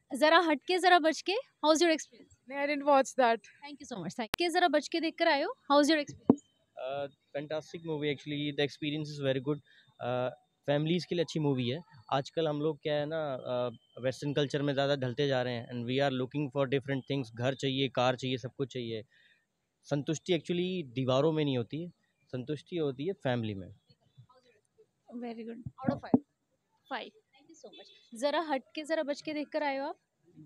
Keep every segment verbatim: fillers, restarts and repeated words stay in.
जरा Hatke Zara Bachke, how is your experience? I didn't watch that. Thank you so much. थैंक के Zara Bachke देख कर आए हो, how is your experience? Fantastic movie actually, the experience is very good. Families के लिए अच्छी मूवी है। आजकल हम लोग क्या है ना, वेस्टर्न कल्चर में ज़्यादा ढलते जा रहे हैं and we are looking for different things. घर चाहिए, कार चाहिए, सब कुछ चाहिए। संतुष्टि एक्चुअली दीवारों में नहीं होती है, संतुष्टि होती है फैमिली में। Very good, out of five. Five, thank you so much. Zara Hatke Zara Bachke देख कर आए हो आप?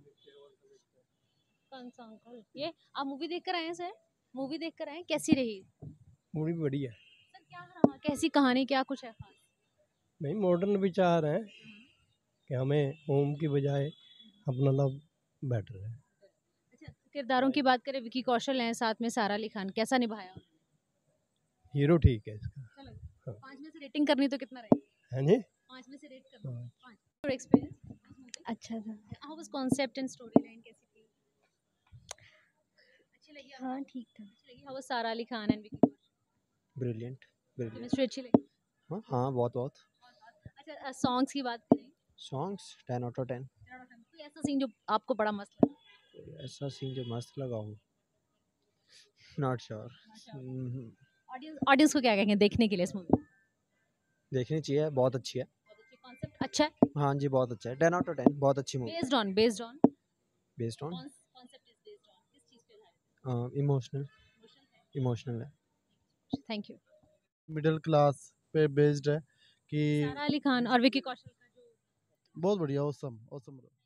कौन सा अंकल? ये आप मूवी देख कर आए हैं सर? मूवी देख कर आए हैं, कैसी रही? मूवी बढ़िया है। सर क्या रहा, कैसी कहानी, क्या कुछ है खास? नहीं, मॉडर्न विचार है कि हमें होम की बजाय अपना लव बेटर है। अच्छा, किरदारों की बात करें, विकी कौशल हैं, साथ में सारा अली खान, कैसा निभाया? हीरो ठीक है इसका। चलो, हाँ। पाँच में से रेटिंग करनी तो कितना रहेगा? है जी। पाँच में से रेट करना। हाँ। पाँच। Your experience? अच्छा था। How was concept and story line, कैसी थी? अच्छी लगी आपको? हाँ ठीक था। अच्छी लगी। How was Sara Ali Khan and Vicky Kaushal? Brilliant brilliant. Chemistry अच्छी लगी? हाँ हाँ, बहुत बहुत। अच्छा, सॉन्ग्स की बात करें, songs ten out of ten. कोई ऐसा सीन जो आपको बड़ा मस्त लगा? कोई ऐसा सीन जो मस्त लगा हो, नॉट श्योर। ऑडियंस ऑडियंस को क्या कहेंगे देखने के लिए इस मूवी? देखनी चाहिए, बहुत अच्छी है। बहुत अच्छी, कॉन्सेप्ट अच्छा है। हाँ जी, बहुत अच्छा है, टेन आउट ऑफ टेन, बहुत अच्छी movie. Based on based on based on concept is based on किस चीज पे है? इमोशनल। इमोशन है। इमोशनल है। Thank you. मिडिल क्लास पे बेस्ड है कि सारा अली खान और विकी कौशल का जो बहुत बढ़िया, ऑसम ऑसम।